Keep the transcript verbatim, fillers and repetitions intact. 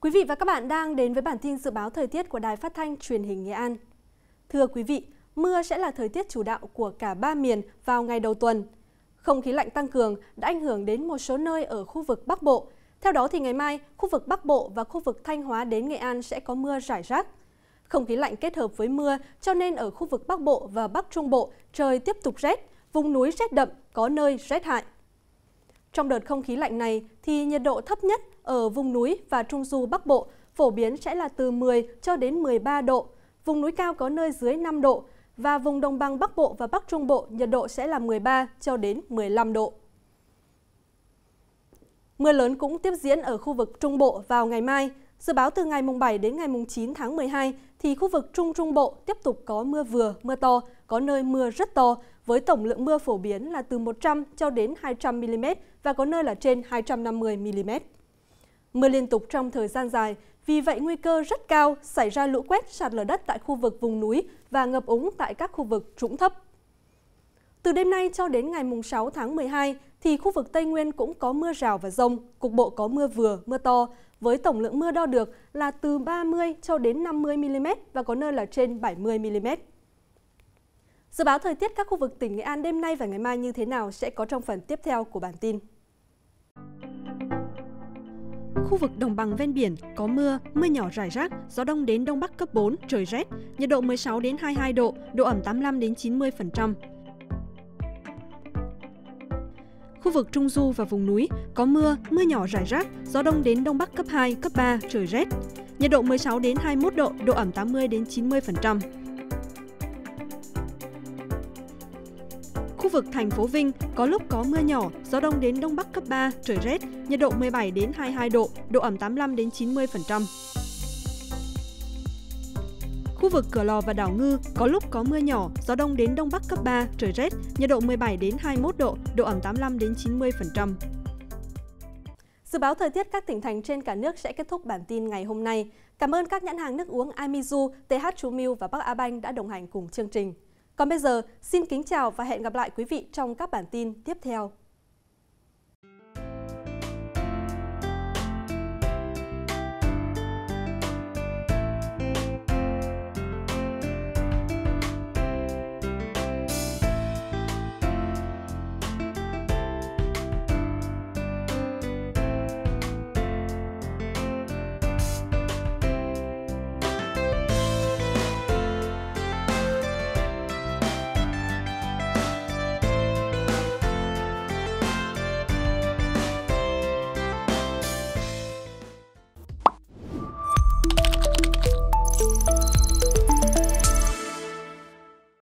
Quý vị và các bạn đang đến với bản tin dự báo thời tiết của Đài Phát thanh Truyền hình Nghệ An. Thưa quý vị, mưa sẽ là thời tiết chủ đạo của cả ba miền vào ngày đầu tuần. Không khí lạnh tăng cường đã ảnh hưởng đến một số nơi ở khu vực Bắc Bộ. Theo đó thì ngày mai, khu vực Bắc Bộ và khu vực Thanh Hóa đến Nghệ An sẽ có mưa rải rác. Không khí lạnh kết hợp với mưa cho nên ở khu vực Bắc Bộ và Bắc Trung Bộ trời tiếp tục rét, vùng núi rét đậm, có nơi rét hại. Trong đợt không khí lạnh này thì nhiệt độ thấp nhất ở vùng núi và Trung du Bắc Bộ phổ biến sẽ là từ mười cho đến mười ba độ, vùng núi cao có nơi dưới năm độ và vùng đồng bằng Bắc Bộ và Bắc Trung Bộ nhiệt độ sẽ là mười ba cho đến mười lăm độ. Mưa lớn cũng tiếp diễn ở khu vực Trung Bộ vào ngày mai. Dự báo từ ngày mùng bảy đến ngày mùng chín tháng mười hai thì khu vực Trung Trung Bộ tiếp tục có mưa vừa, mưa to, có nơi mưa rất to với tổng lượng mưa phổ biến là từ một trăm cho đến hai trăm mi li mét và có nơi là trên hai trăm năm mươi mi li mét. Mưa liên tục trong thời gian dài, vì vậy nguy cơ rất cao xảy ra lũ quét, sạt lở đất tại khu vực vùng núi và ngập úng tại các khu vực trũng thấp. Từ đêm nay cho đến ngày mùng sáu tháng mười hai thì khu vực Tây Nguyên cũng có mưa rào và dông, cục bộ có mưa vừa, mưa to với tổng lượng mưa đo được là từ ba mươi cho đến năm mươi mi li mét và có nơi là trên bảy mươi mi li mét. Dự báo thời tiết các khu vực tỉnh Nghệ An đêm nay và ngày mai như thế nào sẽ có trong phần tiếp theo của bản tin. Khu vực đồng bằng ven biển có mưa, mưa nhỏ rải rác, gió đông đến đông bắc cấp bốn, trời rét, nhiệt độ mười sáu đến hai mươi hai độ, độ ẩm tám mươi lăm đến chín mươi phần trăm. Khu vực Trung Du và vùng núi có mưa, mưa nhỏ rải rác, gió đông đến đông bắc cấp hai, cấp ba, trời rét, nhiệt độ mười sáu đến hai mươi mốt độ, độ ẩm tám mươi đến chín mươi phần trăm. Khu vực thành phố Vinh có lúc có mưa nhỏ, gió đông đến đông bắc cấp ba, trời rét, nhiệt độ mười bảy đến hai mươi hai độ, độ ẩm tám mươi lăm đến chín mươi phần trăm. Khu vực Cửa Lò và đảo Ngư có lúc có mưa nhỏ, gió đông đến đông bắc cấp ba, trời rét, nhiệt độ mười bảy đến hai mươi mốt độ, độ ẩm tám mươi lăm đến chín mươi phần trăm. Dự báo thời tiết các tỉnh thành trên cả nước sẽ kết thúc bản tin ngày hôm nay. Cảm ơn các nhãn hàng nước uống Imizu, tê hát True Milk và Bắc Á Banh đã đồng hành cùng chương trình. Còn bây giờ, xin kính chào và hẹn gặp lại quý vị trong các bản tin tiếp theo.